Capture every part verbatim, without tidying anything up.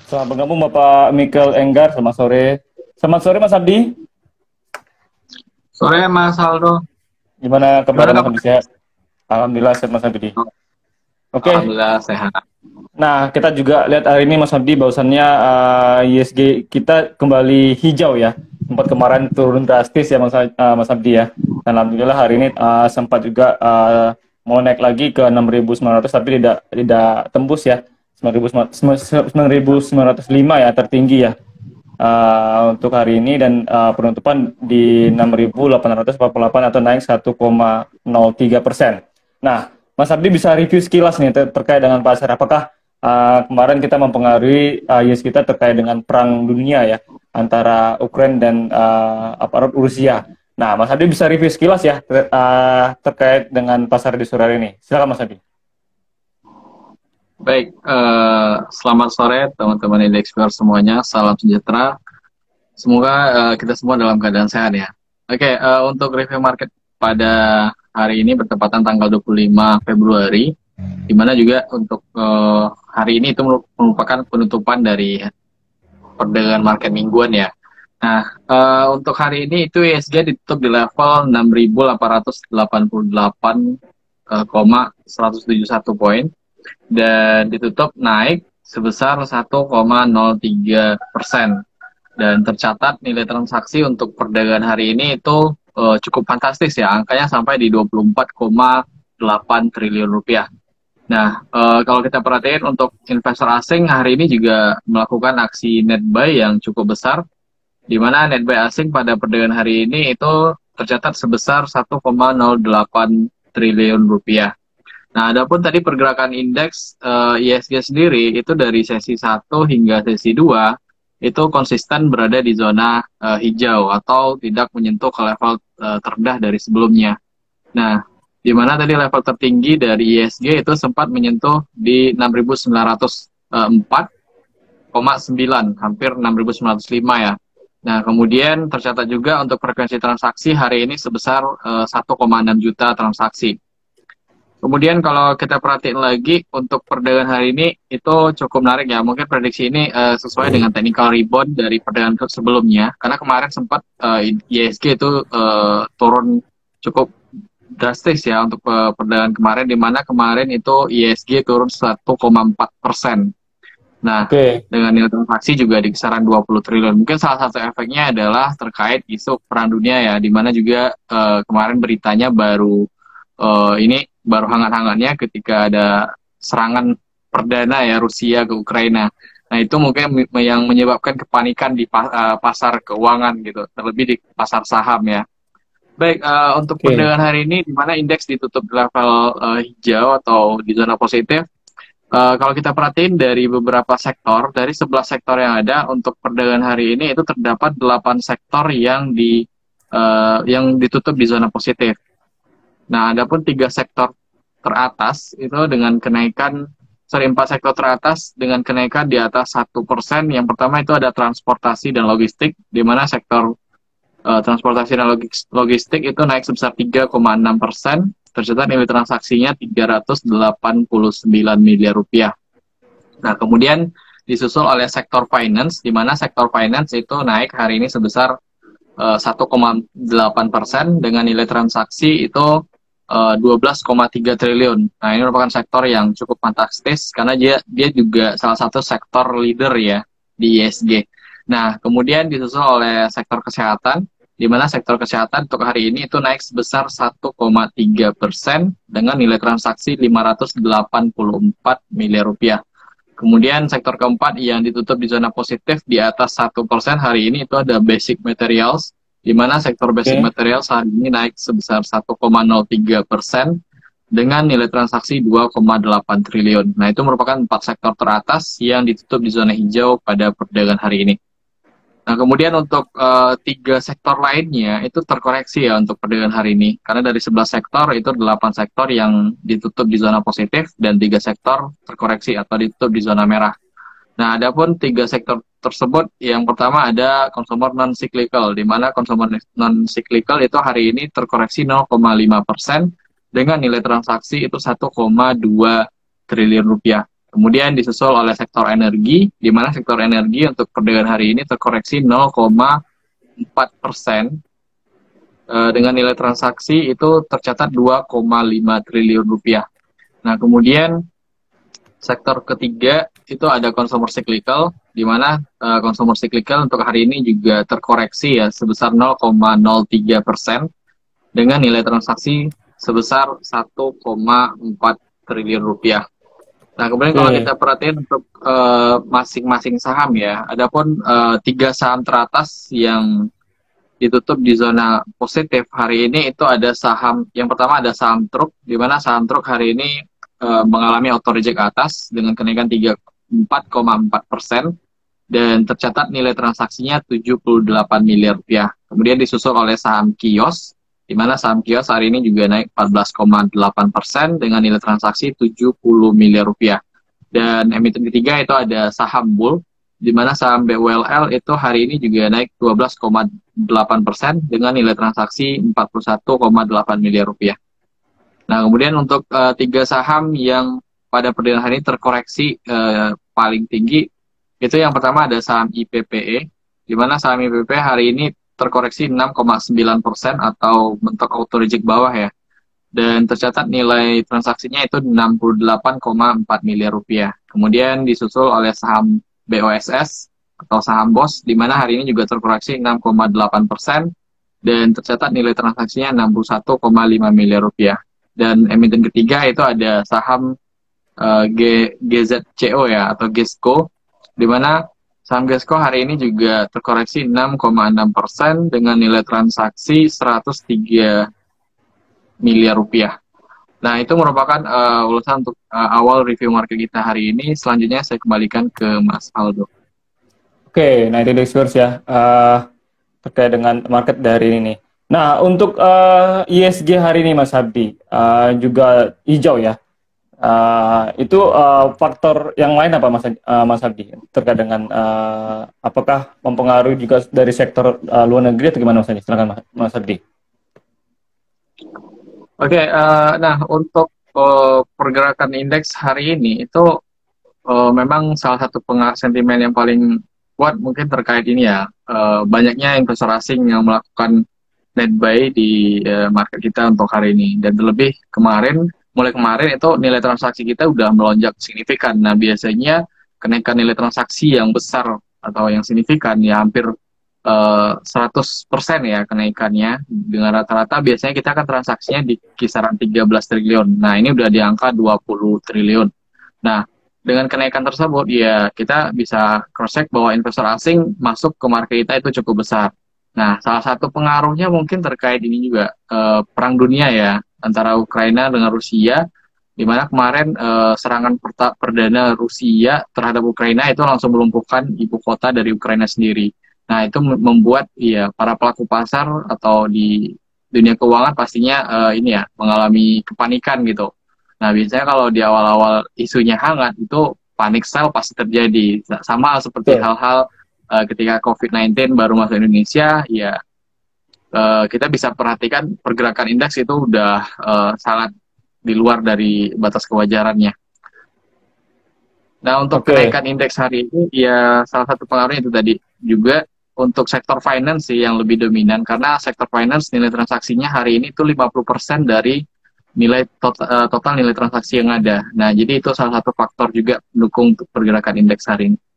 Selamat bergabung Bapak Michael Enggar, selamat sore. Selamat sore Mas Abdi. Sore Mas Aldo. Gimana kabar Gimana Mas kabar? Abdi, sehat? Alhamdulillah sehat Mas Abdi. Oke, Alhamdulillah sehat. nah kita juga lihat hari ini Mas Abdi bahwasannya uh, I S G kita kembali hijau ya. Sempat kemarin turun drastis ya Mas, uh, Mas Abdi ya. Dan Alhamdulillah hari ini uh, sempat juga uh, mau naik lagi ke enam ribu sembilan ratus tapi tidak tidak tembus ya. sembilan ribu sembilan ratus lima ya tertinggi ya. Uh, untuk hari ini dan uh, penutupan di enam ribu delapan ratus empat puluh delapan atau naik satu koma nol tiga persen. Nah, Mas Abdi bisa review sekilas nih ter terkait dengan pasar. Apakah uh, kemarin kita mempengaruhi uh, I S G kita terkait dengan perang dunia ya antara Ukraina dan uh, aparat Rusia. Nah, Mas Abdi bisa review sekilas ya ter uh, terkait dengan pasar di sore hari ini. Silakan Mas Abdi. Baik, eh, selamat sore teman-teman Index Viewer semuanya. Salam sejahtera. Semoga eh, kita semua dalam keadaan sehat ya. Oke, eh, untuk review market pada hari ini bertepatan tanggal dua puluh lima Februari, di mana juga untuk eh, hari ini itu merupakan penutupan dari perdagangan market mingguan ya. Nah, eh, untuk hari ini itu I S G ditutup di level enam ribu delapan ratus delapan puluh delapan koma seratus tujuh puluh satu poin dan ditutup naik sebesar satu koma nol tiga persen. Dan tercatat nilai transaksi untuk perdagangan hari ini itu uh, cukup fantastis ya, angkanya sampai di dua puluh empat koma delapan triliun rupiah. Nah, uh, kalau kita perhatiin untuk investor asing hari ini juga melakukan aksi net buy yang cukup besar, di mana net buy asing pada perdagangan hari ini itu tercatat sebesar satu koma nol delapan triliun rupiah. Nah, adapun tadi pergerakan indeks uh, I S G sendiri itu dari sesi satu hingga sesi dua itu konsisten berada di zona uh, hijau atau tidak menyentuh ke level uh, terendah dari sebelumnya. Nah, di mana tadi level tertinggi dari I S G itu sempat menyentuh di enam ribu sembilan ratus empat koma sembilan, hampir enam ribu sembilan ratus lima ya. Nah, kemudian tercatat juga untuk frekuensi transaksi hari ini sebesar uh, satu koma enam juta transaksi. Kemudian kalau kita perhatiin lagi untuk perdagangan hari ini itu cukup menarik ya. Mungkin prediksi ini uh, sesuai dengan technical rebound dari perdagangan sebelumnya. Karena kemarin sempat uh, I S G itu uh, turun cukup drastis ya untuk uh, perdagangan kemarin. Di mana kemarin itu I S G turun satu koma empat persen. Nah, Oke. dengan nilai transaksi juga di kisaran dua puluh triliun. Mungkin salah satu efeknya adalah terkait isu perang dunia ya. Di mana juga uh, kemarin beritanya baru uh, ini baru hangat-hangatnya ketika ada serangan perdana ya Rusia ke Ukraina. Nah, itu mungkin yang menyebabkan kepanikan di pasar keuangan gitu, terlebih di pasar saham ya. Baik, uh, untuk Oke. perdagangan hari ini di mana indeks ditutup di level uh, hijau atau di zona positif. Uh, kalau kita perhatiin dari beberapa sektor, dari sebelas sektor yang ada untuk perdagangan hari ini itu terdapat delapan sektor yang di uh, yang ditutup di zona positif. Nah, adapun tiga sektor teratas itu dengan kenaikan, sorry, empat sektor teratas dengan kenaikan di atas satu persen. Yang pertama itu ada transportasi dan logistik, di mana sektor uh, transportasi dan logistik itu naik sebesar tiga koma enam persen, tercatat nilai transaksinya tiga ratus delapan puluh sembilan miliar rupiah. Nah, kemudian disusul oleh sektor finance, di mana sektor finance itu naik hari ini sebesar uh, satu koma delapan persen dengan nilai transaksi itu dua belas koma tiga triliun. Nah, ini merupakan sektor yang cukup fantastis karena dia dia juga salah satu sektor leader ya di I S G. Nah, kemudian disusul oleh sektor kesehatan, di mana sektor kesehatan untuk hari ini itu naik sebesar satu koma tiga persen dengan nilai transaksi lima ratus delapan puluh empat miliar rupiah. Kemudian sektor keempat yang ditutup di zona positif di atas satu persen hari ini itu ada basic materials, di mana sektor basic Oke. material saat ini naik sebesar satu koma nol tiga persen dengan nilai transaksi dua koma delapan triliun. Nah, itu merupakan empat sektor teratas yang ditutup di zona hijau pada perdagangan hari ini. Nah, kemudian untuk uh, tiga sektor lainnya itu terkoreksi ya untuk perdagangan hari ini. Karena dari sebelas sektor itu delapan sektor yang ditutup di zona positif dan tiga sektor terkoreksi atau ditutup di zona merah. Nah, adapun tiga sektor tersebut, yang pertama ada consumer non-cyclical, di mana consumer non-cyclical itu hari ini terkoreksi nol koma lima persen dengan nilai transaksi itu satu koma dua triliun rupiah. Kemudian disusul oleh sektor energi, di mana sektor energi untuk perdagangan hari ini terkoreksi nol koma empat persen eh, dengan nilai transaksi itu tercatat dua koma lima triliun rupiah. Nah, kemudian sektor ketiga itu ada consumer cyclical, di mana uh, consumer cyclical untuk hari ini juga terkoreksi ya sebesar nol koma nol tiga persen dengan nilai transaksi sebesar satu koma empat triliun rupiah. Nah, kemudian Oke. kalau kita perhatiin untuk uh, masing-masing saham ya, adapun uh, tiga saham teratas yang ditutup di zona positif hari ini itu ada saham, yang pertama ada saham truk, di mana saham truk hari ini uh, mengalami auto reject atas dengan kenaikan tiga puluh empat koma empat persen dan tercatat nilai transaksinya tujuh puluh delapan miliar rupiah. Kemudian disusul oleh saham kios, di mana saham kios hari ini juga naik empat belas koma delapan persen dengan nilai transaksi tujuh puluh miliar rupiah. Dan emiten ketiga itu ada saham bull, di mana saham B U L L itu hari ini juga naik dua belas koma delapan persen dengan nilai transaksi empat puluh satu koma delapan miliar rupiah. Nah, kemudian untuk uh, tiga saham yang pada perdagangan hari ini terkoreksi uh, paling tinggi, itu yang pertama ada saham I P P E, di mana saham I P P E hari ini terkoreksi enam koma sembilan persen atau bentuk auto reject bawah ya. Dan tercatat nilai transaksinya itu enam puluh delapan koma empat miliar rupiah. Kemudian disusul oleh saham B O S S atau saham B O S, di mana hari ini juga terkoreksi enam koma delapan persen dan tercatat nilai transaksinya enam puluh satu koma lima miliar rupiah. Dan emiten ketiga itu ada saham uh, G, GZCO ya atau Gesco, di mana saham Gesco hari ini juga terkoreksi enam koma enam persen dengan nilai transaksi seratus tiga miliar rupiah. Nah, itu merupakan uh, ulasan untuk uh, awal review market kita hari ini. Selanjutnya saya kembalikan ke Mas Aldo. Oke, nah itu Dexverse ya, uh, terkait dengan market dari ini nih. Nah, untuk uh, I S G hari ini Mas Abdi, uh, juga hijau ya. Uh, itu uh, faktor yang lain apa Mas, uh, Mas Abdi terkait dengan uh, apakah mempengaruhi juga dari sektor uh, luar negeri atau gimana Mas Abdi? Silakan Mas, Mas Abdi. Oke, uh, nah untuk uh, pergerakan indeks hari ini itu uh, memang salah satu pengaruh sentimen yang paling kuat mungkin terkait ini ya, uh, banyaknya investor asing yang melakukan net buy di uh, market kita untuk hari ini. Dan terlebih kemarin, mulai kemarin itu nilai transaksi kita udah melonjak signifikan. Nah, biasanya kenaikan nilai transaksi yang besar atau yang signifikan ya hampir uh, seratus persen ya kenaikannya. Dengan rata-rata biasanya kita akan transaksinya di kisaran tiga belas triliun. Nah, ini udah di angka dua puluh triliun. Nah, dengan kenaikan tersebut, ya kita bisa cross-check bahwa investor asing masuk ke market kita itu cukup besar. Nah, salah satu pengaruhnya mungkin terkait ini juga, eh, perang dunia ya, antara Ukraina dengan Rusia, di mana kemarin eh, serangan perta- perdana Rusia terhadap Ukraina itu langsung melumpuhkan ibu kota dari Ukraina sendiri. Nah, itu membuat ya para pelaku pasar atau di dunia keuangan pastinya eh, ini ya, mengalami kepanikan gitu. Nah, biasanya kalau di awal-awal isunya hangat, itu panic sell pasti terjadi. Sama seperti Betul. hal-hal uh, ketika covid sembilan belas baru masuk Indonesia, ya uh, kita bisa perhatikan pergerakan indeks itu udah uh, sangat di luar dari batas kewajarannya. Nah, untuk Oke. kenaikan indeks hari ini, ya salah satu pengaruhnya itu tadi juga untuk sektor finance sih yang lebih dominan, karena sektor finance nilai transaksinya hari ini itu lima puluh persen dari nilai total, total nilai transaksi yang ada. Nah, jadi itu salah satu faktor juga pendukung untuk pergerakan indeks hari ini.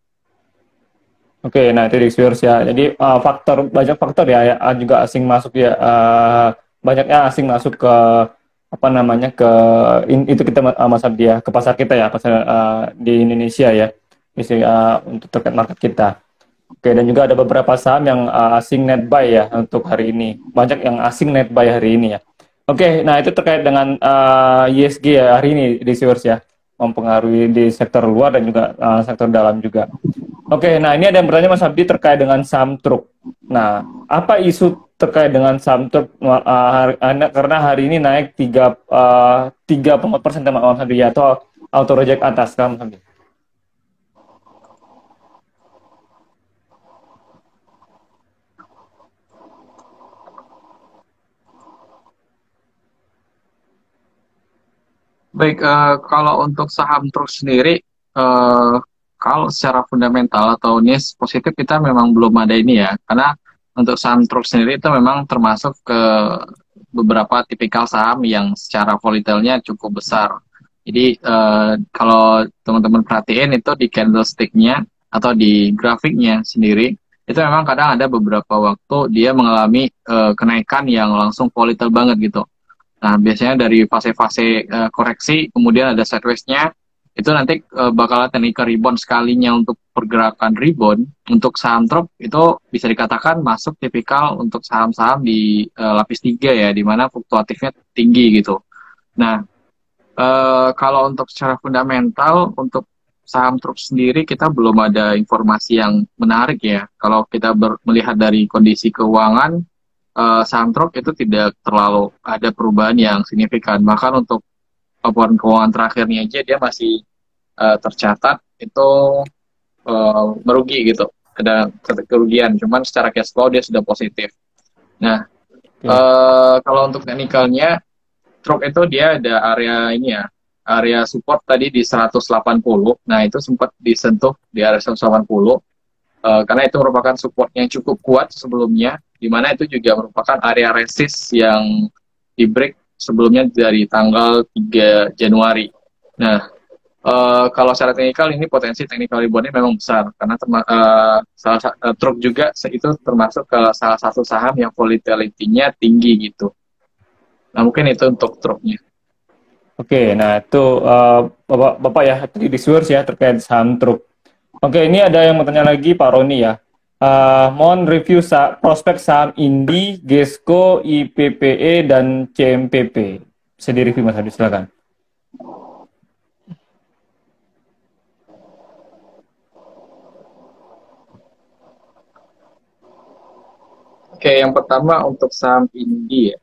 Oke, nah itu Dexverse ya. Jadi uh, faktor banyak faktor ya, ya uh, juga asing masuk ya. Uh, banyaknya asing masuk ke apa namanya ke in- itu kita uh, Mas Abdi ya, ke pasar kita ya, pasar uh, di Indonesia ya. Isi, uh, untuk terkait market kita. Oke, dan juga ada beberapa saham yang uh, asing net buy ya untuk hari ini. Banyak yang asing net buy hari ini ya. Oke, nah itu terkait dengan uh, I S G ya hari ini di Sewers ya, mempengaruhi di sektor luar dan juga uh, sektor dalam juga. Oke, nah ini ada yang bertanya Mas Abdi terkait dengan saham truk. Nah, apa isu terkait dengan saham truk? Uh, hari, karena hari ini naik tiga uh, tiga koma empat persen Mas Abdi ya, atau auto reject atas kan Mas Abdi? Baik, uh, kalau untuk saham truk sendiri, eh, kalau secara fundamental atau niche positif kita memang belum ada ini ya, karena untuk saham truk sendiri itu memang termasuk ke beberapa tipikal saham yang secara volatilnya cukup besar. Jadi eh, kalau teman-teman perhatiin itu di candlestick-nya atau di grafiknya sendiri, itu memang kadang ada beberapa waktu dia mengalami eh, kenaikan yang langsung volatile banget gitu. Nah, biasanya dari fase-fase eh, koreksi, kemudian ada sideways-nya, itu nanti eh, bakal teknikal rebound sekalinya untuk pergerakan rebound. Untuk saham truk itu bisa dikatakan masuk tipikal untuk saham-saham di eh, lapis tiga ya, di mana fluktuatifnya tinggi gitu. Nah, eh, kalau untuk secara fundamental, untuk saham truk sendiri kita belum ada informasi yang menarik ya. Kalau kita ber- melihat dari kondisi keuangan, eh, saham truk itu tidak terlalu ada perubahan yang signifikan. Bahkan untuk laporan keuangan terakhirnya aja dia masih eh, tercatat itu eh, merugi gitu. Ada ada kerugian, cuman secara cash flow dia sudah positif. Nah, Oke. eh, kalau untuk teknikalnya, truk itu dia ada area ini ya, area support tadi di seratus delapan puluh. Nah, itu sempat disentuh di area seratus delapan puluh. Eh, karena itu merupakan support yang cukup kuat sebelumnya, di mana itu juga merupakan area resist yang di break sebelumnya dari tanggal tiga Januari. Nah, eh, kalau secara teknikal ini potensi technical rebound-nya memang besar, karena terma- eh, salah sa- eh, truk juga se- itu termasuk ke salah satu saham yang volatility-nya tinggi gitu. Nah, mungkin itu untuk truknya. Oke, nah itu eh, Bapak, Bapak ya tadi di Sewers ya terkait saham truk. Oke, ini ada yang mau tanya lagi Pak Roni ya. Eh, mohon review sa prospek saham Indi, Gesco, I P P E, dan C M P P. Bisa di-review Mas Hadi, silakan. Oke, yang pertama untuk saham Indi ya.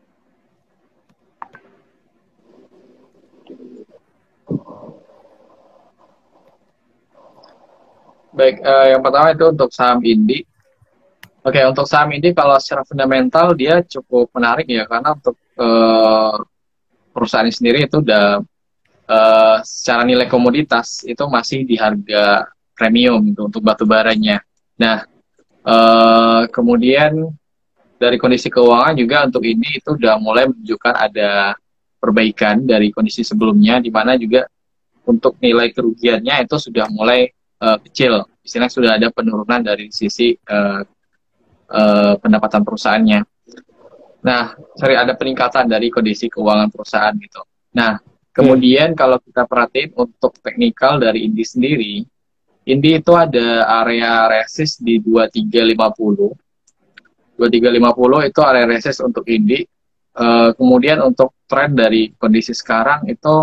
Baik, eh, yang pertama itu untuk saham Indi. Oke, untuk saham Indi kalau secara fundamental dia cukup menarik ya, karena untuk eh, perusahaan ini sendiri itu udah eh, secara nilai komoditas itu masih di harga premium gitu, untuk batu baranya. Nah, eh, kemudian dari kondisi keuangan juga untuk ini itu udah mulai menunjukkan ada perbaikan dari kondisi sebelumnya, di mana juga untuk nilai kerugiannya itu sudah mulai eh, kecil. Istilahnya sudah ada penurunan dari sisi eh, eh, pendapatan perusahaannya. Nah, sorry, ada peningkatan dari kondisi keuangan perusahaan gitu. Nah, Oke, kemudian kalau kita perhatiin untuk teknikal dari Indi sendiri, Indi itu ada area resist di dua tiga lima nol. dua tiga lima nol itu area resist untuk Indi. Eh, kemudian untuk tren dari kondisi sekarang itu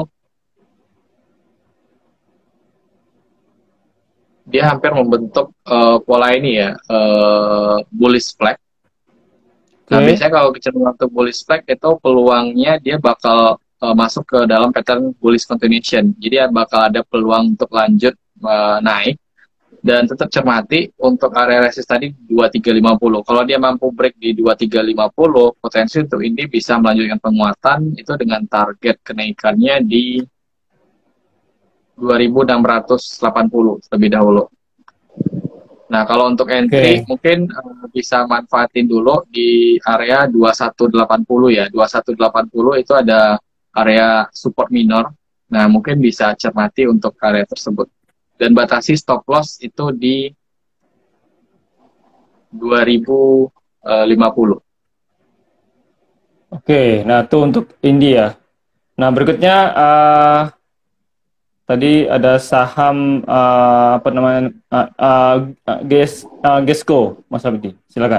dia hampir membentuk eh, pola ini ya, eh, bullish flag. Nah, oke, biasanya kalau kecenderungan untuk bullish flag itu peluangnya dia bakal uh, masuk ke dalam pattern bullish continuation. Jadi ya bakal ada peluang untuk lanjut uh, naik, dan tetap cermati untuk area resist tadi dua tiga lima nol. Kalau dia mampu break di dua tiga lima nol, potensi untuk ini bisa melanjutkan penguatan itu dengan target kenaikannya di dua ribu enam ratus delapan puluh terlebih dahulu. Nah, kalau untuk entry oke. mungkin uh, bisa manfaatin dulu di area dua satu delapan nol ya. dua satu delapan nol itu ada area support minor. Nah, mungkin bisa cermati untuk area tersebut. Dan batasi stop loss itu di dua ribu lima puluh. Oke, nah itu untuk India. Nah berikutnya eh, tadi ada saham eh, apa namanya eh, eh, Ges, eh, Gesco, Mas Abdi, silakan.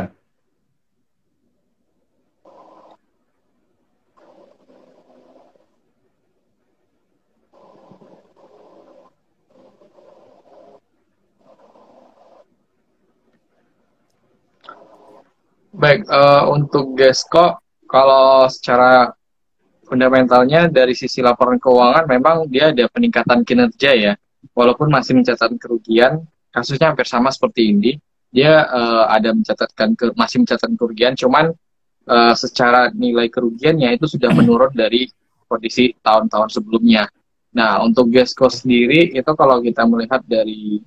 Baik, eh, untuk Gesco, kalau secara fundamentalnya dari sisi laporan keuangan memang dia ada peningkatan kinerja ya. Walaupun masih mencatatkan kerugian, kasusnya hampir sama seperti ini. Dia eh, ada mencatatkan ke, masih mencatatkan kerugian, cuman eh, secara nilai kerugiannya itu sudah menurun dari kondisi tahun-tahun sebelumnya. Nah, untuk Gesco sendiri itu kalau kita melihat dari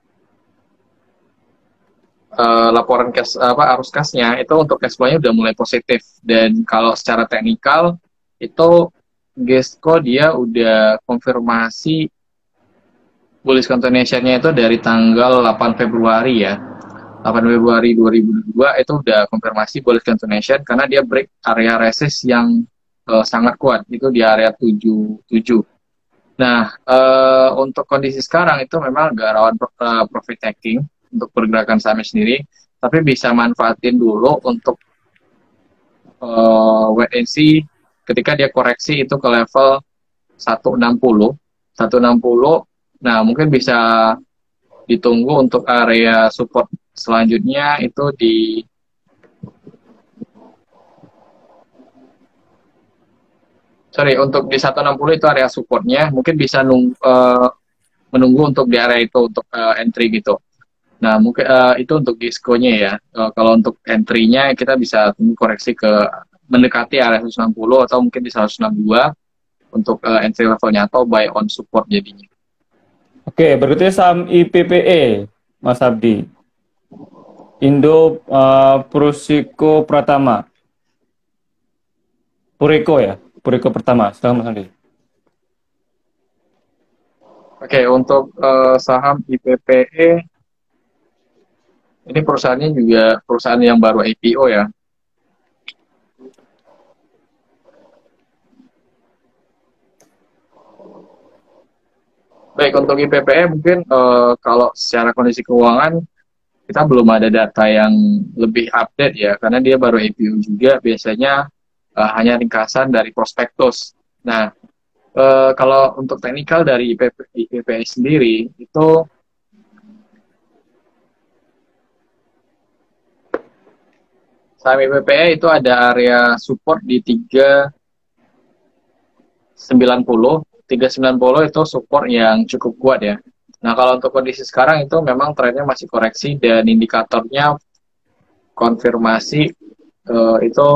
uh, laporan cash apa arus kasnya itu untuk cash flow-nya udah mulai positif, dan kalau secara teknikal itu Gesco dia udah konfirmasi bullish continuation-nya itu dari tanggal delapan Februari ya. delapan Februari dua ribu dua puluh dua itu udah konfirmasi bullish continuation karena dia break area resist yang uh, sangat kuat, itu di area tujuh puluh tujuh. Nah, uh, untuk kondisi sekarang itu memang agak rawan uh, profit taking untuk pergerakan sahamnya sendiri, tapi bisa manfaatin dulu untuk uh, wait and see ketika dia koreksi itu ke level seratus enam puluh. seratus enam puluh, nah mungkin bisa ditunggu untuk area support selanjutnya itu di sorry untuk di seratus enam puluh itu area supportnya, mungkin bisa nung, uh, menunggu untuk di area itu untuk uh, entry gitu. Nah mungkin uh, itu untuk Gesco-nya ya. Uh, kalau untuk entry-nya kita bisa tunggu koreksi ke mendekati area seratus enam puluh atau mungkin di seratus enam puluh dua untuk uh, entry levelnya atau buy on support jadinya. Oke, berikutnya saham I P P E, Mas Abdi. Indo uh, Prusiko Pratama. Puriko ya, Puriko Pertama. Silakan Mas Abdi. Oke, untuk uh, saham I P P E ini perusahaannya juga perusahaan yang baru I P O ya. Baik, untuk I P P E mungkin uh, kalau secara kondisi keuangan kita belum ada data yang lebih update ya, karena dia baru I P O juga, biasanya uh, hanya ringkasan dari prospektus. Nah, uh, kalau untuk teknikal dari I P P E sendiri, itu saham I P P E itu ada area support di tiga sembilan puluh. tiga sembilan puluh itu support yang cukup kuat ya. Nah, kalau untuk kondisi sekarang itu memang trennya masih koreksi dan indikatornya konfirmasi uh, itu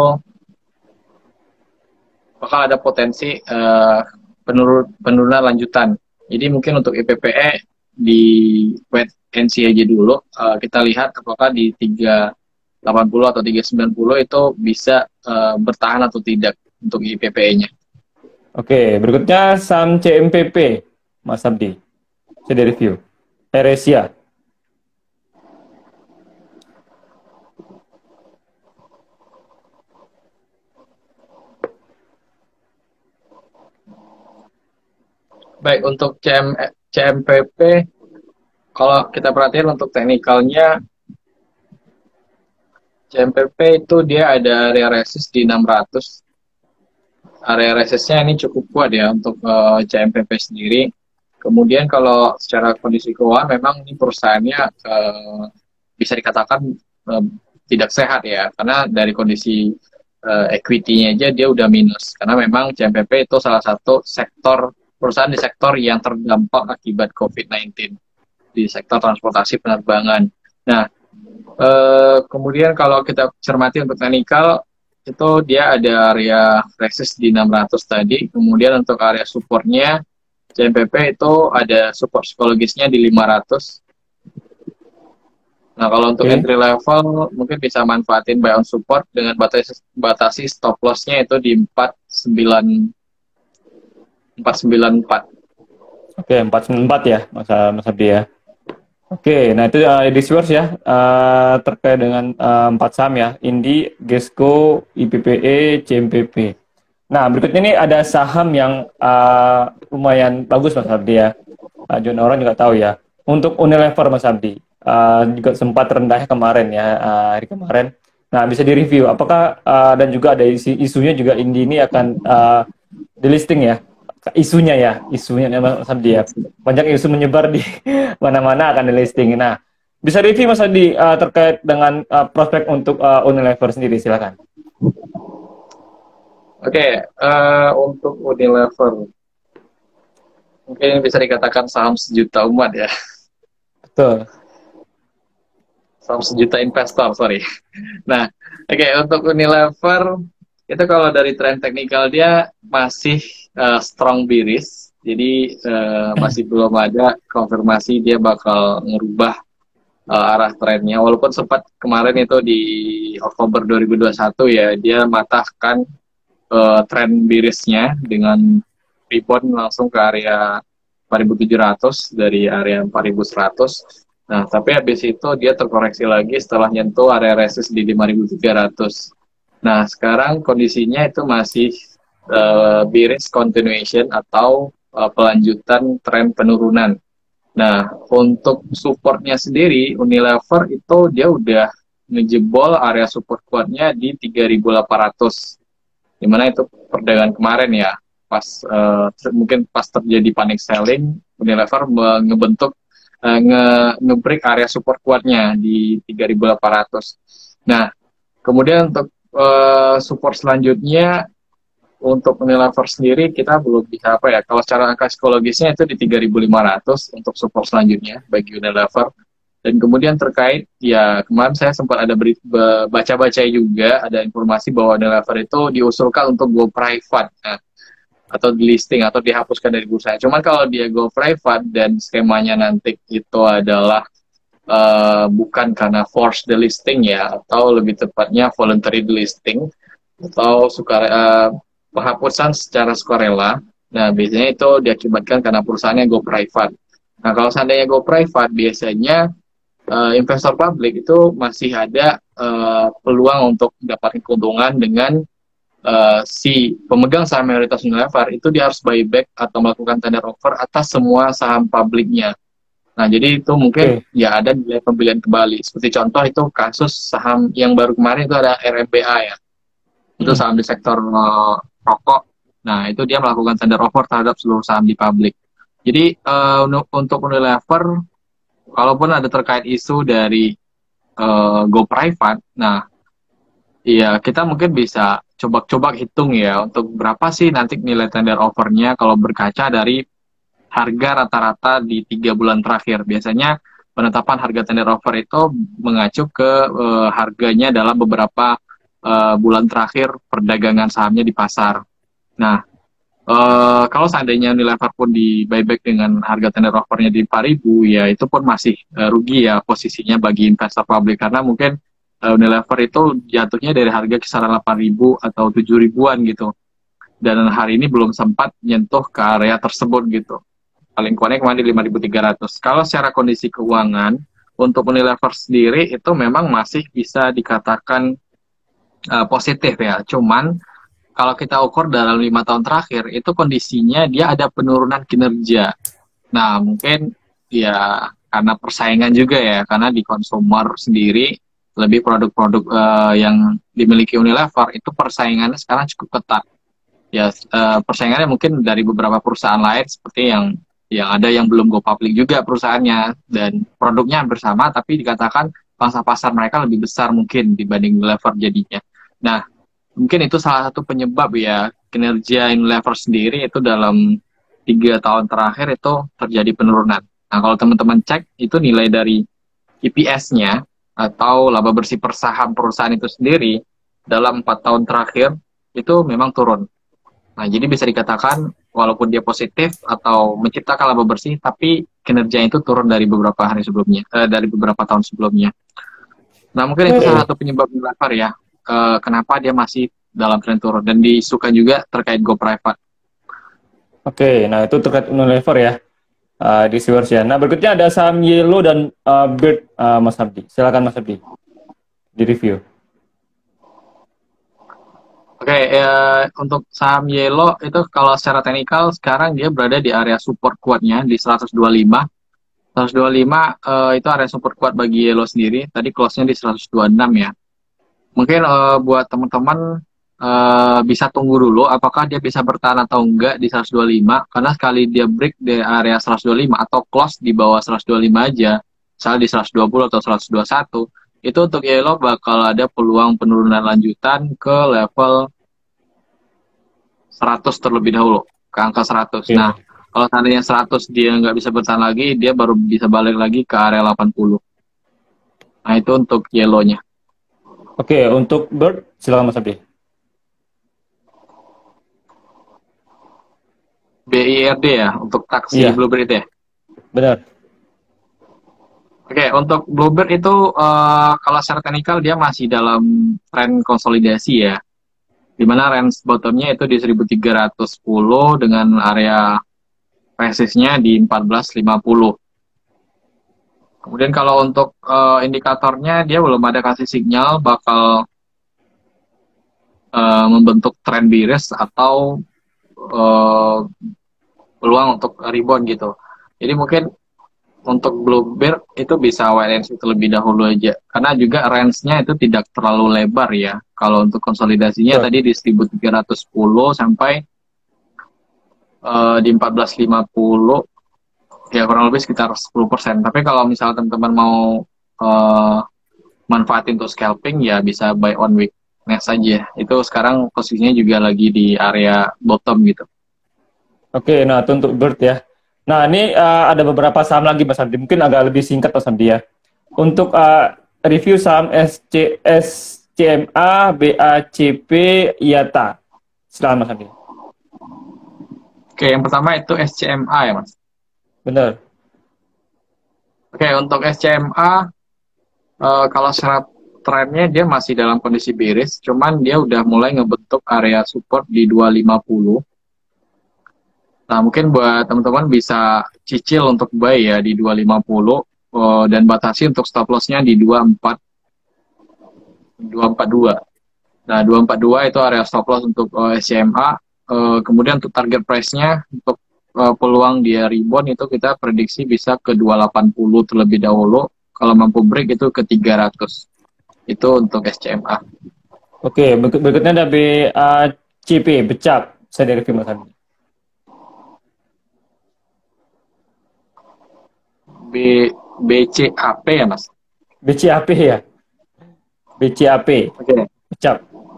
bakal ada potensi uh, penurun, penurunan lanjutan. Jadi mungkin untuk I P P E di wait and see aja dulu. Uh, kita lihat apakah di tiga delapan puluh atau tiga sembilan puluh itu bisa uh, bertahan atau tidak untuk I P P E-nya. Oke, berikutnya saham C M P P, Mas Abdi. Saya di review. AirAsia. Baik, untuk C M, C M P P, kalau kita perhatikan untuk teknikalnya, C M P P itu dia ada area resist di enam ratus. Area resistnya ini cukup kuat ya untuk uh, C M P P sendiri. Kemudian kalau secara kondisi keuangan memang ini perusahaannya uh, bisa dikatakan uh, tidak sehat ya, karena dari kondisi uh, equity-nya aja dia udah minus, karena memang C M P P itu salah satu sektor perusahaan di sektor yang terdampak akibat COVID sembilan belas di sektor transportasi penerbangan. Nah, uh, kemudian kalau kita cermati untuk teknikal, itu dia ada area resist di enam ratus tadi, kemudian untuk area supportnya C M P P itu ada support psikologisnya di lima ratus. Nah, kalau untuk okay. entry level mungkin bisa manfaatin buy on support dengan batasi, batasi stop loss-nya itu di empat sembilan empat. Oke, empat sembilan empat ya, Mas Mas Abdi ya. Oke, nah itu uh, edisi viewers ya, uh, terkait dengan uh, empat saham ya, Indi, Gesco, I P P E, C M P P. Nah, berikutnya ini ada saham yang uh, lumayan bagus Mas Abdi ya. Uh, John orang juga tahu ya. Untuk Unilever Mas Abdi, uh, juga sempat rendahnya kemarin ya, uh, hari kemarin. Nah, bisa direview, apakah uh, dan juga ada isi, isunya juga Indi ini akan uh, delisting ya? Isunya ya, isunya Mas Abdi ya. Banyak isu menyebar di mana-mana akan di listing. Nah, bisa review Mas Abdi uh, terkait dengan uh, prospek untuk uh, Unilever sendiri, silakan. Oke, okay, uh, untuk Unilever mungkin bisa dikatakan saham sejuta umat ya. Betul. Saham sejuta investor, sorry. Nah, oke okay, untuk Unilever itu kalau dari tren teknikal dia masih uh, strong bearish. Jadi uh, masih belum ada konfirmasi dia bakal ngerubah uh, arah trennya. Walaupun sempat kemarin itu di Oktober dua ribu dua puluh satu ya, dia matahkan uh, tren bearishnya dengan rebound langsung ke area empat ribu tujuh ratus dari area empat ribu seratus. Nah, tapi habis itu dia terkoreksi lagi setelah nyentuh area resist di lima ribu tiga ratus. Nah, sekarang kondisinya itu masih uh, bearish continuation atau uh, pelanjutan tren penurunan. Nah, untuk supportnya sendiri, Unilever itu dia udah ngejebol area support kuatnya di tiga ribu delapan ratus. Dimana itu perdagangan kemarin ya, pas uh, mungkin pas terjadi panic selling, Unilever ngebentuk uh, nge ngebreak area support kuatnya di tiga ribu delapan ratus. Nah, kemudian untuk uh, support selanjutnya untuk Unilever sendiri kita belum bisa apa ya, kalau secara angka psikologisnya itu di tiga ribu lima ratus untuk support selanjutnya bagi Unilever. Dan kemudian terkait ya kemarin saya sempat ada baca-baca juga ada informasi bahwa Unilever itu diusulkan untuk go private, nah, atau di listing atau dihapuskan dari bursa. Cuman kalau dia go private dan skemanya nanti itu adalah uh, bukan karena force delisting ya, atau lebih tepatnya voluntary delisting atau suka uh, penghapusan secara sukarela. Nah, biasanya itu diakibatkan karena perusahaannya go private. Nah, kalau seandainya go private, biasanya uh, investor publik itu masih ada uh, peluang untuk mendapatkan keuntungan dengan uh, si pemegang saham mayoritas Unilever itu dia harus buyback atau melakukan tender offer atas semua saham publiknya. Nah, jadi itu mungkin Oke. ya ada nilai pembelian kembali. Seperti contoh itu kasus saham yang baru kemarin itu ada R M B A ya. Itu Hmm. saham di sektor uh, rokok. Nah, itu dia melakukan tender offer terhadap seluruh saham di publik. Jadi, uh, untuk Unilever, kalaupun ada terkait isu dari uh, go private, nah, iya kita mungkin bisa coba-coba hitung ya, untuk berapa sih nanti nilai tender offernya kalau berkaca dari harga rata-rata di tiga bulan terakhir. Biasanya penetapan harga tender offer itu mengacu ke uh, harganya dalam beberapa uh, bulan terakhir perdagangan sahamnya di pasar. Nah, uh, kalau seandainya Unilever pun di buyback dengan harga tender offernya di empat ribu, ya itu pun masih uh, rugi ya posisinya bagi investor publik. Karena mungkin uh, Unilever itu jatuhnya dari harga kisaran delapan ribu atau tujuh ribuan gitu. Dan hari ini belum sempat nyentuh ke area tersebut gitu. Paling kuatnya kemarin di lima ribu tiga ratus. Kalau secara kondisi keuangan, untuk Unilever sendiri itu memang masih bisa dikatakan uh, positif ya. Cuman kalau kita ukur dalam lima tahun terakhir, itu kondisinya dia ada penurunan kinerja. Nah, mungkin ya karena persaingan juga ya, karena di consumer sendiri, lebih produk-produk uh, yang dimiliki Unilever, itu persaingannya sekarang cukup ketat. Ya, uh, persaingannya mungkin dari beberapa perusahaan lain, seperti yang yang ada yang belum go public juga perusahaannya, dan produknya hampir sama, tapi dikatakan pangsa pasar mereka lebih besar mungkin dibanding Unilever jadinya. Nah, mungkin itu salah satu penyebab ya kinerja Unilever sendiri itu dalam tiga tahun terakhir itu terjadi penurunan. Nah, kalau teman-teman cek itu nilai dari E P S-nya atau laba bersih per saham perusahaan itu sendiri dalam empat tahun terakhir itu memang turun. Nah, jadi bisa dikatakan walaupun dia positif atau menciptakan laba bersih, tapi kinerja itu turun dari beberapa hari sebelumnya, eh, dari beberapa tahun sebelumnya. Nah, mungkin itu salah satu penyebab Unilever ya, uh, kenapa dia masih dalam tren turun, dan diisukan juga terkait go private. Oke, nah itu terkait Unilever ya, uh, di viewers ya. Nah, berikutnya ada saham Yellow dan uh, Bird, uh, Mas Abdi. Silakan Mas Abdi di review. Oke, ya, untuk saham Yellow itu kalau secara teknikal sekarang dia berada di area support kuatnya di seratus dua puluh lima. seratus dua puluh lima uh, itu area support kuat bagi Yellow sendiri. Tadi close-nya di seratus dua puluh enam ya. Mungkin uh, buat teman-teman uh, bisa tunggu dulu apakah dia bisa bertahan atau enggak di seratus dua puluh lima, karena sekali dia break di area seratus dua puluh lima atau close di bawah seratus dua puluh lima aja, misalnya di seratus dua puluh atau seratus dua puluh satu, itu untuk Yellow bakal ada peluang penurunan lanjutan ke level seratus terlebih dahulu, ke angka seratus. Oke. Nah, kalau seandainya seratus dia nggak bisa bertahan lagi, dia baru bisa balik lagi ke area delapan puluh. Nah, itu untuk Yellow-nya. Oke, untuk Bird, silakan Mas Abdi. B I R D ya, untuk taksi Iya, Bluebird itu ya. benar. Oke, untuk Bluebird itu eh, kalau secara teknikal dia masih dalam tren konsolidasi ya. Di mana range bottomnya itu di seribu tiga ratus sepuluh dengan area resistnya di empat belas lima puluh. Kemudian kalau untuk eh, indikatornya dia belum ada kasih sinyal bakal eh, membentuk trend bearish atau eh, peluang untuk rebound gitu. Jadi mungkin untuk Bluebird itu bisa wait and see terlebih dahulu aja. Karena juga range-nya itu tidak terlalu lebar ya. Kalau untuk konsolidasinya Betul. tadi di seribu tiga ratus sepuluh sampai eh, di empat belas lima puluh, ya kurang lebih sekitar sepuluh persen. Tapi kalau misalnya teman-teman mau eh, manfaatin untuk scalping, ya bisa buy on weakness saja. Itu sekarang posisinya juga lagi di area bottom gitu. Oke, nah itu untuk Bird ya. Nah ini uh, ada beberapa saham lagi Mas Hamdi, mungkin agak lebih singkat Mas Hamdi ya. Untuk uh, review saham S C S C M A, B A C P, I A T A. Silakan Mas Hamdi. Oke, yang pertama itu S C M A ya Mas. Benar. Oke, untuk S C M A, eh, kalau secara trennya dia masih dalam kondisi bearish, cuman dia udah mulai ngebentuk area support di dua lima nol. Nah, mungkin buat teman-teman bisa cicil untuk buy ya di dua lima nol, eh, dan batasi untuk stop loss-nya di dua empat dua. Nah, dua empat dua itu area stop loss untuk eh, S C M A. Eh, kemudian untuk target price-nya untuk eh, peluang dia rebound itu kita prediksi bisa ke dua delapan nol terlebih dahulu. Kalau mampu break itu ke tiga ratus. Itu untuk S C M A. Oke, berikut berikutnya ada B A C P, Becak. Saya dari review Mas Hamdi. B, BCAP ya Mas? B C A P ya. B C A P, Oke. Becak.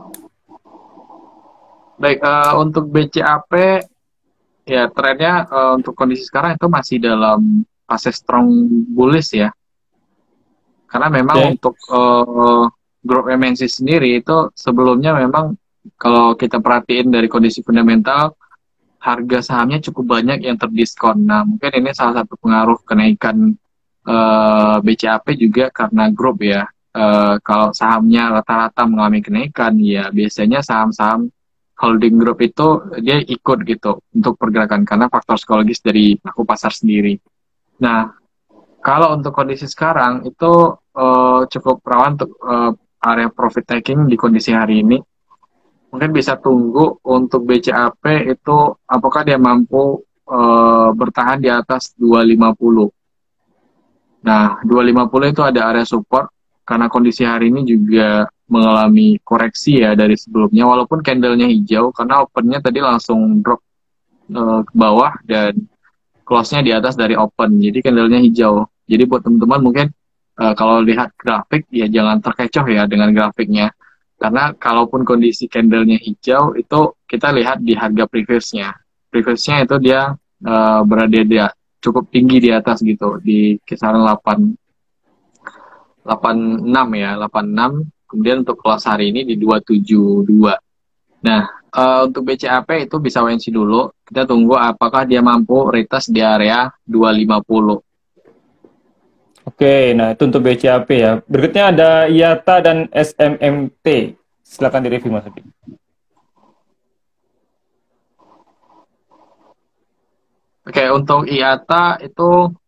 Baik, eh, untuk B C A P ya trennya eh, untuk kondisi sekarang itu masih dalam fase strong bullish ya. Karena memang Oke. untuk eh, grup M N C sendiri itu sebelumnya memang kalau kita perhatiin dari kondisi fundamental, harga sahamnya cukup banyak yang terdiskon. Nah, mungkin ini salah satu pengaruh kenaikan eh, B C A P juga karena grup ya. Eh, kalau sahamnya rata-rata mengalami kenaikan, ya biasanya saham-saham holding group itu dia ikut gitu untuk pergerakan karena faktor psikologis dari pelaku pasar sendiri. Nah, kalau untuk kondisi sekarang itu eh, cukup rawan untuk eh, area profit taking di kondisi hari ini. Mungkin bisa tunggu untuk B C A P itu apakah dia mampu eh, bertahan di atas dua lima nol. Nah, dua lima nol itu ada area support karena kondisi hari ini juga mengalami koreksi ya dari sebelumnya, walaupun candlenya hijau karena opennya tadi langsung drop eh, ke bawah dan close-nya di atas dari open, jadi candlenya hijau. Jadi buat teman-teman mungkin eh, kalau lihat grafik ya jangan terkecoh ya dengan grafiknya, karena kalaupun kondisi candlenya hijau itu kita lihat di harga previous-nya. Previous-nya itu dia eh, berada di cukup tinggi di atas gitu, di kisaran delapan delapan enam ya, delapan enam. Kemudian untuk close hari ini di dua tujuh dua. Nah, eh, untuk B C A P itu bisa W N C dulu. Kita tunggu apakah dia mampu retest di area dua lima nol. Oke, nah itu untuk B C A P ya. Berikutnya ada I A T A dan S M M T. Silakan direview Mas Hamdi. Oke, untuk I A T A itu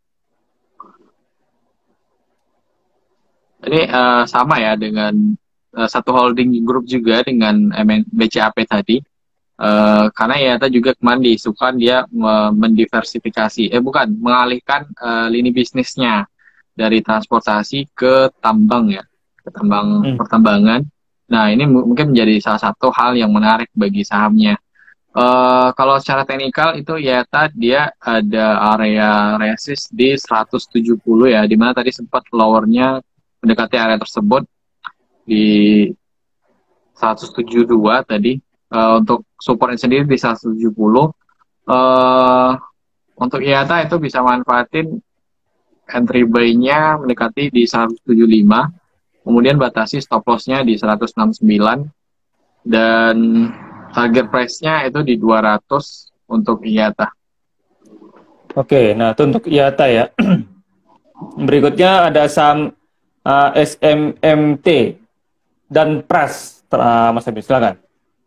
ini eh, sama ya dengan eh, satu holding group juga dengan M N B C A P tadi. Eh, karena I A T A juga kemarin diisukan dia me- mendiversifikasi, eh bukan, mengalihkan eh, lini bisnisnya dari transportasi ke tambang ya, ke tambang Hmm. pertambangan. Nah, ini mu- mungkin menjadi salah satu hal yang menarik bagi sahamnya. Eh, kalau secara teknikal itu I A T A dia ada area resist di seratus tujuh puluh ya, dimana tadi sempat lowernya mendekati area tersebut di seratus tujuh puluh dua tadi. Eh, untuk supportnya sendiri di seratus tujuh puluh. Eh, untuk I A T A itu bisa manfaatin entry buy-nya mendekati di seratus tujuh puluh lima, kemudian batasi stop loss-nya di seratus enam puluh sembilan, dan target price-nya itu di dua ratus untuk I A T A. Oke, nah itu untuk I A T A ya. Berikutnya ada saham uh, S M M T dan Pras. Uh, Mas Habib, silakan.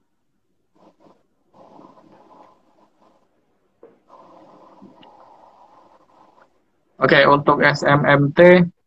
Oke, untuk S M M T,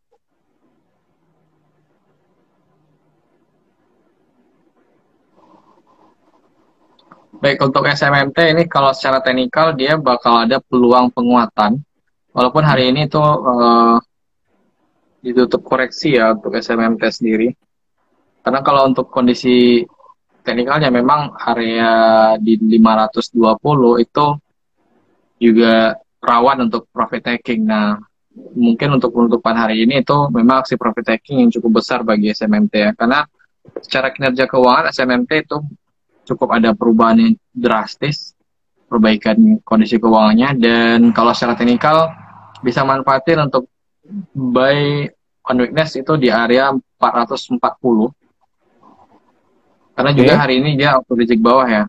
baik untuk S M M T ini kalau secara teknikal dia bakal ada peluang penguatan, walaupun hari ini itu uh, ditutup koreksi ya untuk S M M T sendiri. Karena kalau untuk kondisi teknikalnya memang area di lima ratus dua puluh itu juga rawan untuk profit taking. Nah, mungkin untuk penutupan hari ini itu memang aksi profit taking yang cukup besar bagi S M M T ya. Karena secara kinerja keuangan S M M T itu cukup ada perubahan yang drastis, perbaikan kondisi keuangannya, dan kalau secara teknikal bisa manfaatin untuk buy on weakness itu di area empat ratus empat puluh. Karena juga Oke. hari ini dia auto reject bawah ya.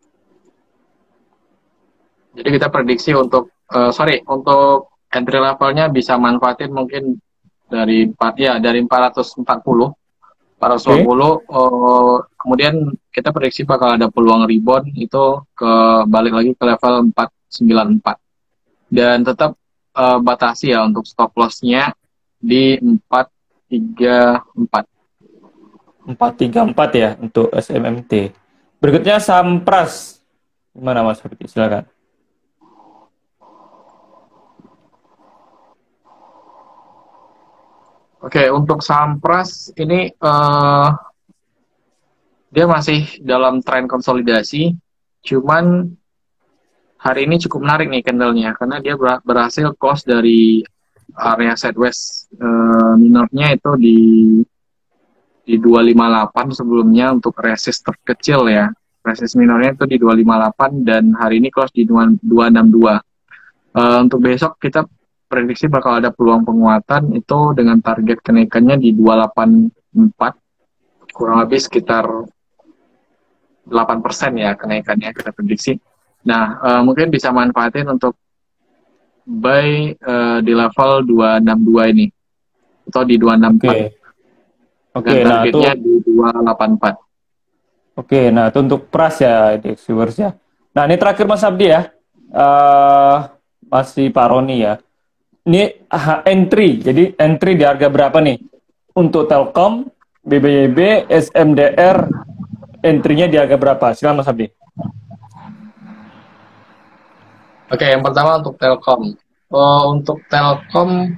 Jadi kita prediksi untuk uh, sorry untuk entry levelnya bisa manfaatin mungkin dari empat ya dari empat ratus empat puluh empat ratus empat puluh. Oke. Uh, kemudian kita prediksi bakal ada peluang rebound itu ke balik lagi ke level empat ratus sembilan puluh empat, dan tetap uh, batasi ya untuk stop loss-nya di empat ratus tiga puluh empat. empat tiga empat ya untuk S M M T. Berikutnya saham Pras. Gimana Mas Habib? Silakan. Oke, untuk saham Pras ini uh, dia masih dalam tren konsolidasi, cuman hari ini cukup menarik nih candle-nya karena dia berhasil close dari area sideways uh, minornya itu di di dua lima delapan sebelumnya untuk resist terkecil ya. Resist minornya itu di dua lima delapan dan hari ini close di dua enam dua. Uh, untuk besok kita prediksi bakal ada peluang penguatan itu dengan target kenaikannya di dua delapan empat, kurang lebih sekitar delapan persen ya kenaikannya kita prediksi. Nah, uh, mungkin bisa manfaatin untuk buy uh, di level dua enam dua ini atau di dua enam empat. Oke. Oke, Dan nah itu targetnya di dua delapan empat. oke, nah itu untuk Pras ya, di viewers ya. Nah, ini terakhir Mas Abdi ya. Eh masih Pak Roni ya. Ini ah, entry. Jadi entry di harga berapa nih? Untuk Telkom, B B Y B, S M D R, entry-nya di harga berapa? Silakan Mas Abdi. Oke, yang pertama untuk Telkom. Oh, untuk Telkom,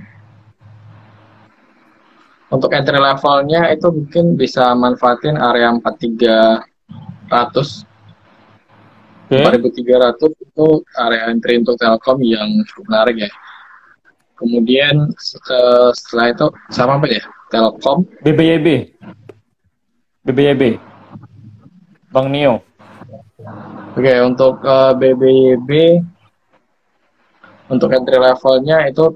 untuk entry levelnya itu mungkin bisa manfaatin area empat tiga ratus. Oke. empat ribu tiga ratus itu area entry untuk Telkom yang cukup menarik ya. Kemudian uh, setelah itu sama apa ya? Telkom, B B Y B. B B Y B. Bang Nio. Oke, untuk uh, B B Y B untuk entry levelnya itu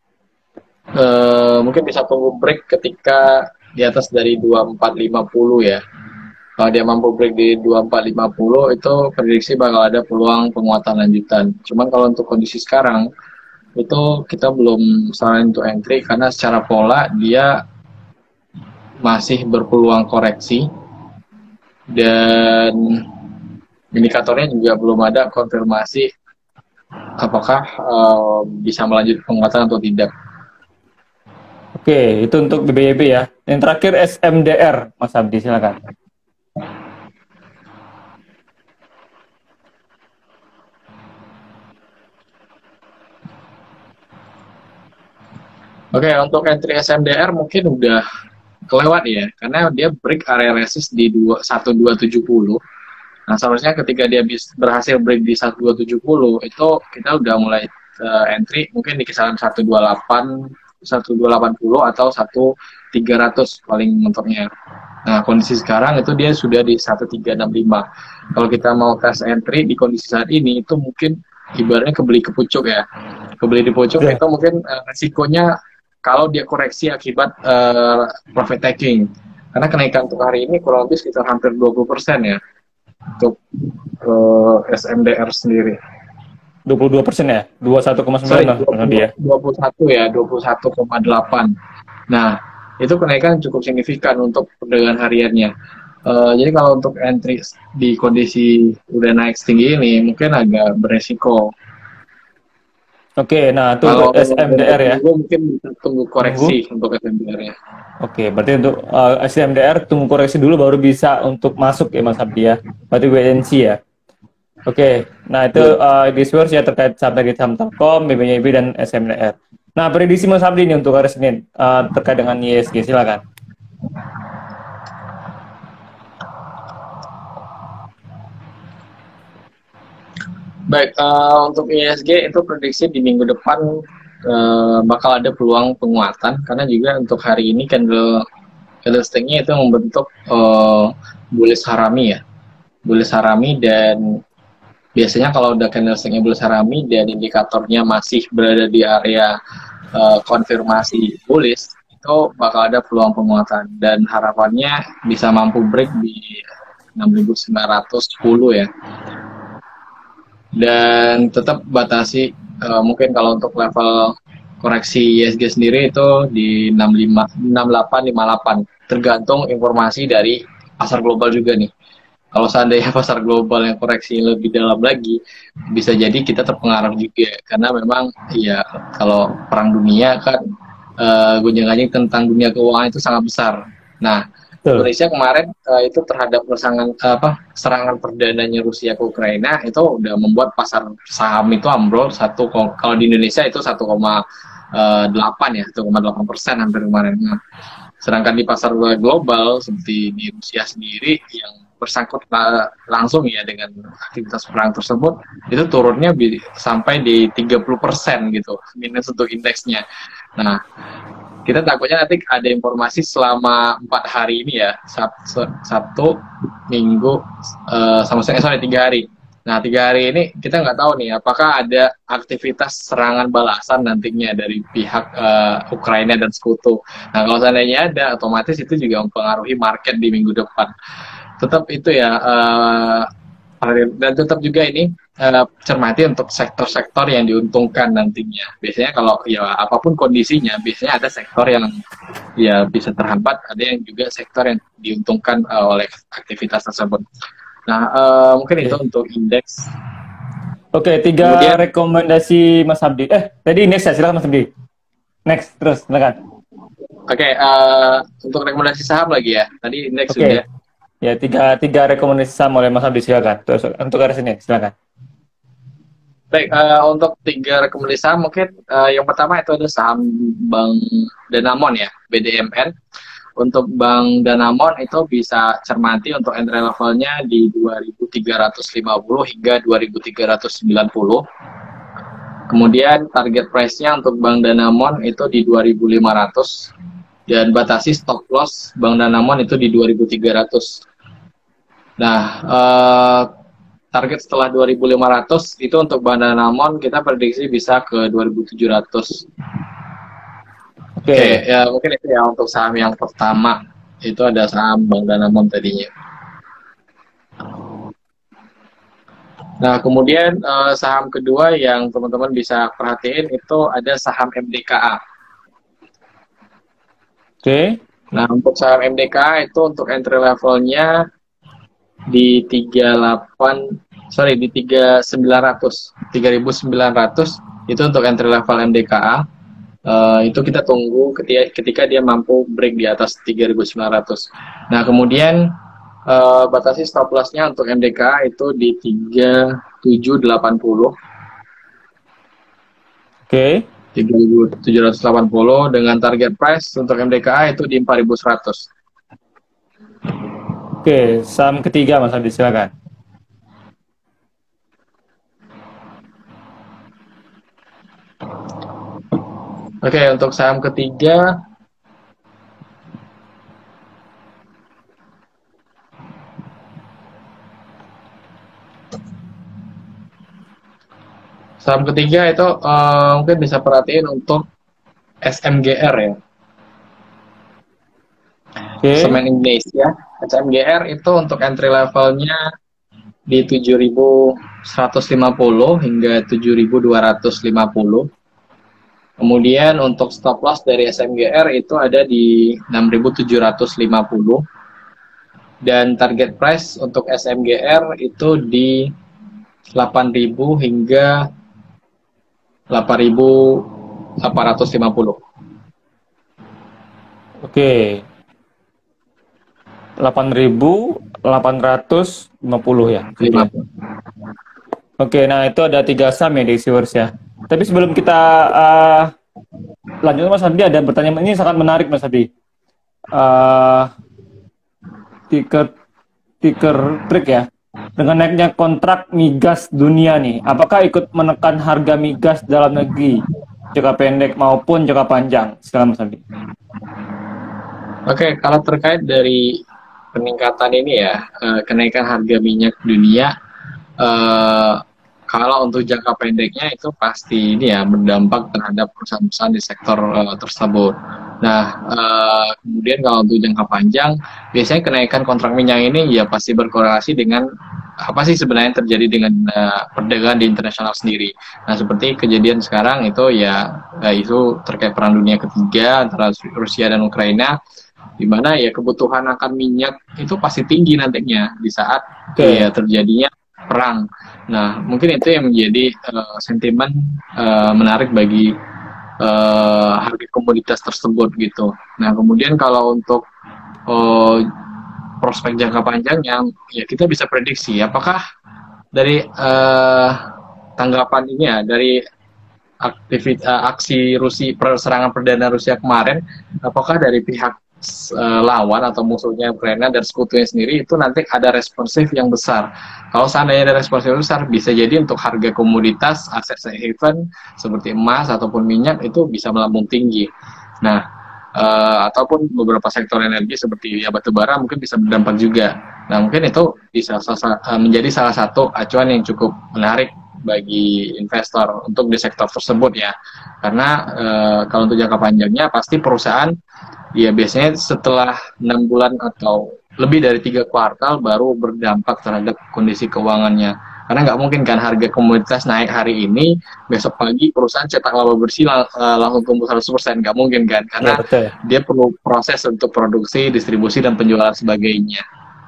uh, mungkin bisa tunggu break ketika di atas dari dua empat lima nol ya. Kalau dia mampu break di dua empat lima nol itu prediksi bakal ada peluang penguatan lanjutan. Cuman kalau untuk kondisi sekarang itu kita belum saranin untuk entry karena secara pola dia masih berpeluang koreksi dan indikatornya juga belum ada konfirmasi apakah uh, bisa melanjutkan penguatan atau tidak. Oke, itu untuk B B Y B ya. Yang terakhir S M D R, Mas Abdi, silakan. Oke, untuk entry S M D R mungkin udah kelewat ya, karena dia break area resist di satu dua tujuh nol. Nah, seharusnya ketika dia berhasil break di satu dua tujuh nol, itu kita udah mulai uh, entry mungkin di kisaran satu dua delapan, satu dua delapan nol atau satu tiga ratus paling mentoknya. Nah, kondisi sekarang itu dia sudah di satu tiga enam lima. Kalau kita mau cash entry di kondisi saat ini, itu mungkin ibaratnya kebeli ke pucuk ya. Kebeli di pucuk yeah. Itu mungkin uh, resikonya kalau dia koreksi akibat uh, profit taking. Karena kenaikan untuk hari ini kurang lebih sekitar hampir dua puluh persen ya. untuk uh, S M D R sendiri. dua puluh dua persen ya? dua puluh satu koma sembilan lah dia. dua puluh satu ya, dua puluh satu koma delapan. Nah, itu kenaikan cukup signifikan untuk perdagangan hariannya. Uh, jadi kalau untuk entry di kondisi udah naik tinggi ini mungkin agak beresiko. Oke, nah itu Kalau untuk S M D R ya. Mungkin bisa tunggu koreksi Tunggu. untuk S M D R-nya. Oke, berarti untuk uh, S M D R tunggu koreksi dulu baru bisa untuk masuk ya Mas Abdi ya. Berarti wait and see ya. Oke, nah itu uh, discourse ya terkait saham target saham Telkom, B B N Y dan S M D R. Nah, prediksi Mas Abdi ini untuk hari Senin uh, terkait dengan I S G, silakan. Baik, uh, untuk I S G itu prediksi di minggu depan uh, bakal ada peluang penguatan karena juga untuk hari ini candle candlestick-nya itu membentuk uh, bullish harami ya, bullish harami, dan biasanya kalau udah candlestick-nya bullish harami dan indikatornya masih berada di area uh, konfirmasi bullish, itu bakal ada peluang penguatan dan harapannya bisa mampu break di enam ribu sembilan ratus sepuluh ya. Dan tetap batasi uh, mungkin kalau untuk level koreksi I S G sendiri itu di enam puluh lima, enam puluh delapan, lima puluh delapan, tergantung informasi dari pasar global juga nih. Kalau seandainya pasar global yang koreksi lebih dalam lagi, bisa jadi kita terpengaruh juga karena memang ya kalau perang dunia kan uh, gonjang-ganjing tentang dunia keuangan itu sangat besar. Nah, Indonesia kemarin uh, itu terhadap serangan uh, apa serangan perdananya Rusia ke Ukraina itu udah membuat pasar saham itu ambrol satu, kalau di Indonesia itu satu koma delapan ya, satu koma delapan persen hampir kemarin. Nah, sedangkan di pasar global seperti di Rusia sendiri yang bersangkut uh, langsung ya dengan aktivitas perang tersebut itu turunnya sampai di tiga puluh persen gitu minus untuk indeksnya. Nah, kita takutnya nanti ada informasi selama empat hari ini ya, Sabtu, Sabtu Minggu, uh, sama saya sorry tiga hari. Nah tiga hari ini kita nggak tahu nih apakah ada aktivitas serangan balasan nantinya dari pihak uh, Ukraina dan sekutu. Nah kalau seandainya ada, otomatis itu juga mempengaruhi market di minggu depan. Tetap itu ya, uh, dan tetap juga ini uh, cermati untuk sektor-sektor yang diuntungkan nantinya. Biasanya kalau ya apapun kondisinya, biasanya ada sektor yang ya bisa terhambat, ada yang juga sektor yang diuntungkan uh, oleh aktivitas tersebut. Nah, uh, mungkin okay. Itu untuk indeks. Oke, okay, tiga Kemudian, rekomendasi Mas Abdi. Eh, tadi indeks ya, silakan Mas Abdi. Next, terus silakan. Oke, okay, uh, untuk rekomendasi saham lagi ya. Tadi indeks okay. Sudah. Ya, tiga, tiga rekomendasi saham oleh Mas Abdi, silakan. Terus untuk hari Senin, silakan. Baik, uh, untuk tiga rekomendasi saham mungkin uh, yang pertama itu ada saham Bank Danamon ya, B D M N. Untuk Bank Danamon itu bisa cermati untuk entry levelnya di dua ribu tiga ratus lima puluh hingga dua ribu tiga ratus sembilan puluh. Kemudian target price-nya untuk Bank Danamon itu di dua ribu lima ratus dan batasi stop loss Bank Danamon itu di dua ribu tiga ratus. Nah, eh, target setelah dua ribu lima ratus itu untuk Bank Danamon kita prediksi bisa ke dua ribu tujuh ratus. Oke, okay. okay, ya mungkin itu ya untuk saham yang pertama, itu ada saham Bank Danamon tadinya. Nah, kemudian eh, saham kedua yang teman-teman bisa perhatiin itu ada saham M D K A. Oke. Okay. Nah, untuk saham M D K A itu untuk entry levelnya di tiga puluh delapan, sorry di tiga ribu sembilan ratus, tiga ribu sembilan ratus itu untuk entry level M D K A. Uh, itu kita tunggu ketika, ketika dia mampu break di atas tiga ribu sembilan ratus. Nah, kemudian uh, batasi stop loss-nya untuk M D K A itu di tiga ribu tujuh ratus delapan puluh. Oke. Okay. tiga ribu tujuh ratus delapan puluh dengan target price untuk M D K A itu di empat ribu seratus. Oke, saham ketiga Mas Adi, silakan. Oke, untuk saham ketiga saham ketiga itu uh, mungkin bisa perhatiin untuk S M G R ya. Okay. Semen Indonesia, S M G R itu untuk entry levelnya di tujuh ribu seratus lima puluh hingga tujuh ribu dua ratus lima puluh. Kemudian untuk stop loss dari S M G R itu ada di enam ribu tujuh ratus lima puluh. Dan target price untuk S M G R itu di delapan ribu hingga delapan ribu delapan ratus lima puluh. Oke. delapan ribu delapan ratus lima puluh ya. lima puluh. Oke, nah itu ada tiga saham ya di viewers ya. Tapi sebelum kita uh, lanjut Mas Abdi, ada pertanyaan ini sangat menarik Mas Abdi. Uh, ticker ticker trik ya. Dengan naiknya kontrak migas dunia nih, apakah ikut menekan harga migas dalam negeri jangka pendek maupun jangka panjang? Silakan Mas Abdi. Oke, kalau terkait dari peningkatan ini ya, uh, kenaikan harga minyak dunia, uh, kalau untuk jangka pendeknya itu pasti ini ya berdampak terhadap perusahaan-perusahaan di sektor uh, tersebut. Nah, uh, kemudian kalau untuk jangka panjang, biasanya kenaikan kontrak minyak ini ya pasti berkorelasi dengan apa sih sebenarnya yang terjadi dengan uh, perdagangan di internasional sendiri. Nah, seperti kejadian sekarang itu ya uh, itu terkait perang dunia ketiga antara Rusia dan Ukraina, di mana ya kebutuhan akan minyak itu pasti tinggi nantinya di saat okay. ya terjadinya perang. Nah, mungkin itu yang menjadi uh, sentimen uh, menarik bagi uh, harga komoditas tersebut gitu. Nah, kemudian kalau untuk uh, prospek jangka panjangnya, ya kita bisa prediksi apakah dari uh, tanggapan ini ya dari aktivitas uh, aksi Rusia, perserangan perdana Rusia kemarin, apakah dari pihak uh, lawan atau musuhnya Ukraina dan sekutunya sendiri itu nanti ada responsif yang besar. Kalau seandainya ada responsif besar, bisa jadi untuk harga komoditas aset safe haven seperti emas ataupun minyak itu bisa melambung tinggi. Nah, uh, ataupun beberapa sektor energi seperti ya batu bara mungkin bisa berdampak juga. Nah, mungkin itu bisa uh, menjadi salah satu acuan yang cukup menarik bagi investor untuk di sektor tersebut ya. Karena uh, kalau untuk jangka panjangnya pasti perusahaan ya biasanya setelah enam bulan atau lebih dari tiga kuartal baru berdampak terhadap kondisi keuangannya. Karena nggak mungkin kan harga komoditas naik hari ini, besok pagi perusahaan cetak laba bersih lang uh, langsung tumbuh seratus persen. Nggak mungkin kan, karena ya, dia perlu proses untuk produksi, distribusi, dan penjualan sebagainya.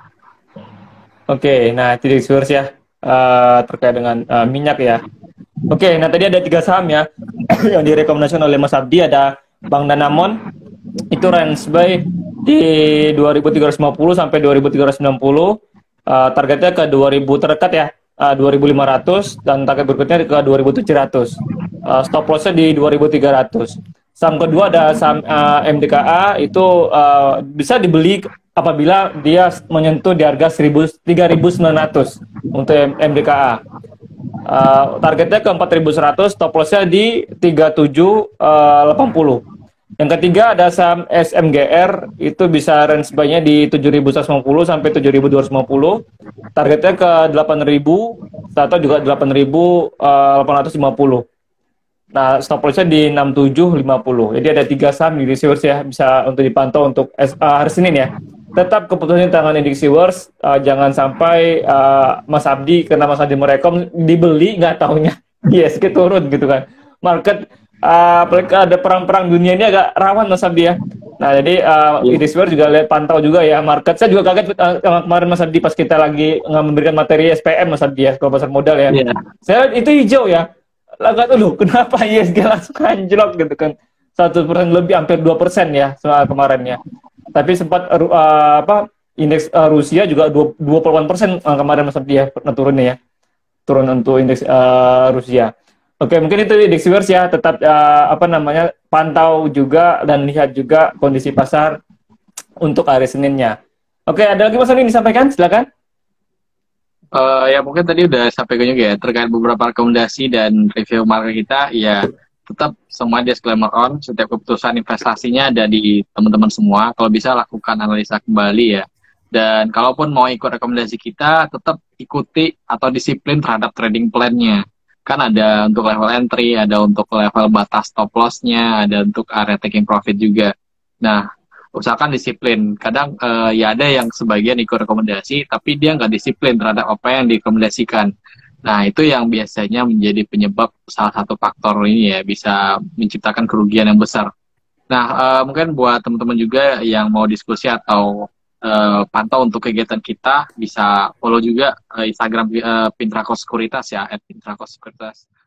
Oke, nah itu viewers ya, uh, terkait dengan uh, minyak ya. Oke, nah tadi ada tiga saham ya, yang direkomendasikan oleh Mas Abdi, ada Bank Danamon, itu range buy di dua ribu tiga ratus lima puluh sampai dua ribu tiga ratus sembilan puluh, uh, targetnya ke dua ribu terdekat ya, uh, dua ribu lima ratus, dan target berikutnya ke dua ribu tujuh ratus, uh, stop lossnya di dua ribu tiga ratus. Saham kedua ada saham uh, M D K A, itu uh, bisa dibeli apabila dia menyentuh di harga tiga ribu sembilan ratus untuk M D K A. Uh, targetnya ke empat ribu seratus, stop lossnya di tiga ribu tujuh ratus delapan puluh. Yang ketiga ada saham S M G R, itu bisa range buy-nya di tujuh ribu seratus lima puluh sampai tujuh ribu dua ratus lima puluh. Targetnya ke delapan ribu atau juga delapan ribu delapan ratus lima puluh. Nah, stop loss-nya di enam ribu tujuh ratus lima puluh. Jadi ada tiga saham di Viewers ya, bisa untuk dipantau untuk uh, hari Senin ya. Tetap keputusan tangan di Viewers, uh, jangan sampai uh, Mas Abdi, karena Mas Abdi merekom dibeli nggak tahunya I S G turun gitu kan. Market Uh, ada perang-perang dunia ini agak rawan Mas Abdi ya. Nah jadi uh, yeah. Idisware juga lihat pantau juga ya market. Saya juga kaget uh, kemarin Mas Abdi pas kita lagi nggak memberikan materi S P M Mas Abdi ya, kalau pasar modal ya. Yeah. Saya itu hijau ya. Lagat dulu kenapa I S G langsung anjlok gitu kan. Satu persen lebih, hampir dua persen ya soal kemarin ya. Tapi sempat uh, apa indeks uh, Rusia juga dua puluh delapan persen uh, kemarin Mas Abdi ya turunnya ya. Turun untuk indeks uh, Rusia. Oke, mungkin itu di viewers ya, tetap uh, apa namanya pantau juga dan lihat juga kondisi pasar untuk hari Seninnya. Oke, ada lagi Mas Andi disampaikan? Silakan. Uh, ya mungkin tadi udah sampaikan juga ya terkait beberapa rekomendasi dan review market kita. Ya tetap semua disclaimer on, setiap keputusan investasinya ada di teman-teman semua. Kalau bisa lakukan analisa kembali ya. Dan kalaupun mau ikut rekomendasi kita, tetap ikuti atau disiplin terhadap trading plan-nya. Kan ada untuk level entry, ada untuk level batas stop loss-nya, ada untuk area taking profit juga. Nah, usahakan disiplin. Kadang uh, ya ada yang sebagian ikut rekomendasi, tapi dia nggak disiplin terhadap apa yang direkomendasikan. Nah, itu yang biasanya menjadi penyebab salah satu faktor ini ya, bisa menciptakan kerugian yang besar. Nah, uh, mungkin buat teman-teman juga yang mau diskusi atau uh, pantau untuk kegiatan kita, bisa follow juga uh, Instagram uh, Pintrako Sekuritas ya, at Pintrako Sekuritas.